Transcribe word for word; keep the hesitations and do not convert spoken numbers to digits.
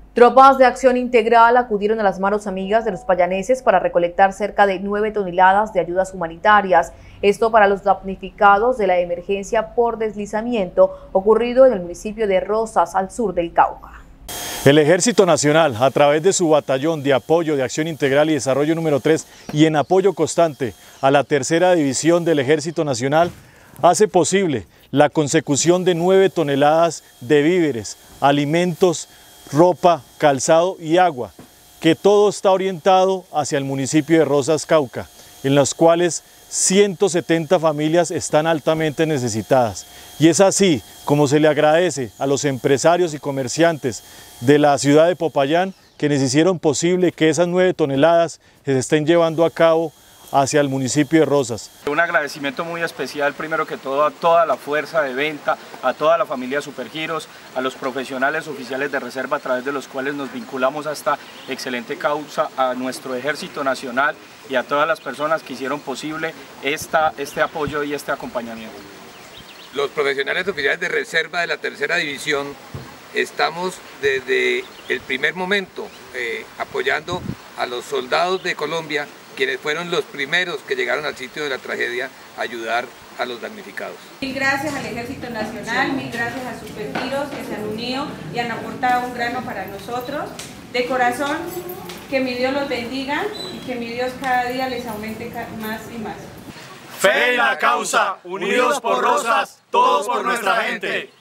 Tropas de Acción Integral acudieron a las manos amigas de los payaneses para recolectar cerca de nueve toneladas de ayudas humanitarias. Esto para los damnificados de la emergencia por deslizamiento ocurrido en el municipio de Rosas, al sur del Cauca. El Ejército Nacional, a través de su batallón de apoyo de Acción Integral y Desarrollo número tres y en apoyo constante a la tercera división del Ejército Nacional, hace posible la consecución de nueve toneladas de víveres, alimentos, ropa, calzado y agua, que todo está orientado hacia el municipio de Rosas, Cauca, en los cuales ciento setenta familias están altamente necesitadas. Y es así como se le agradece a los empresarios y comerciantes de la ciudad de Popayán quienes hicieron posible que esas nueve toneladas se estén llevando a cabo hacia el municipio de Rosas. Un agradecimiento muy especial, primero que todo, a toda la fuerza de venta, a toda la familia Supergiros, a los profesionales oficiales de reserva a través de los cuales nos vinculamos a esta excelente causa, a nuestro Ejército Nacional y a todas las personas que hicieron posible esta, este apoyo y este acompañamiento. Los profesionales oficiales de reserva de la tercera división estamos desde el primer momento eh, apoyando a los soldados de Colombia, quienes fueron los primeros que llegaron al sitio de la tragedia a ayudar a los damnificados. Mil gracias al Ejército Nacional, mil gracias a Supergiros que se han unido y han aportado un grano para nosotros. De corazón, que mi Dios los bendiga y que mi Dios cada día les aumente más y más. Fe en la causa, unidos por Rosas, todos por nuestra gente.